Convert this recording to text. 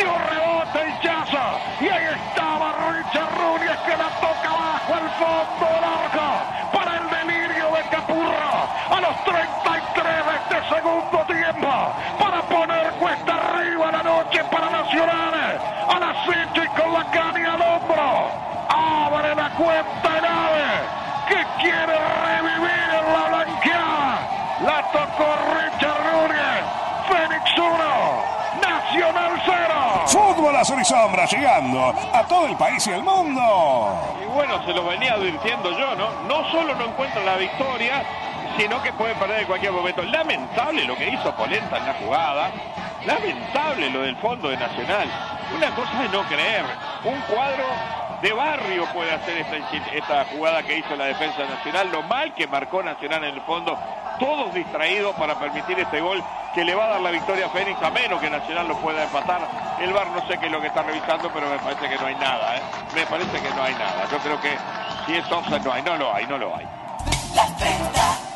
dio rebote y chaza. Y ahí estaba Richard Núñez que la toca abajo al fondo del arco. Para el delirio de Capurro. A los 33 de este segundo tiempo. Para poner cuesta arriba la noche para Nacional. A las 8 y con la caña al hombro. Abre la cuenta el AVE. Que quiere revivir en la blanqueada. La tocó Richard Núñez. Fénix 1. Nacional 0. Fútbol azul y sombra llegando a todo el país y el mundo. Y bueno, se lo venía advirtiendo yo, ¿no? No solo no encuentra la victoria, sino que puede perder en cualquier momento. Lamentable lo que hizo Polenta en la jugada. Lamentable lo del fondo de Nacional. Una cosa es no creer. Un cuadro de barrio puede hacer esta jugada que hizo la defensa nacional. Lo mal que marcó Nacional en el fondo. Todos distraídos para permitir este gol que le va a dar la victoria a Fénix, a menos que Nacional lo pueda empatar. El VAR no sé qué es lo que está revisando, pero me parece que no hay nada, ¿eh? Me parece que no hay nada. Yo creo que si es offside no lo hay. La Venda.